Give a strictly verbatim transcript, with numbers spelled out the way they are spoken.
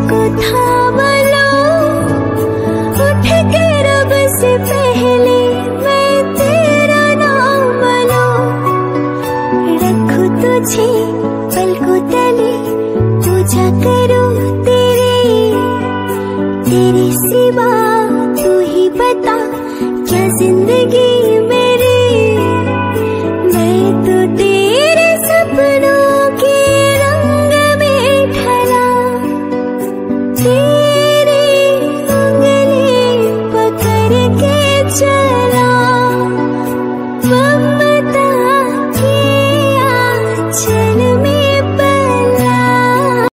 को थाम लो, उठ के रब से पहले मैं तेरा नाम लो। रखो तुझे पलकों तले, पूजा करो तेरी, तेरे सिवा तू ही बता क्या जिंदगी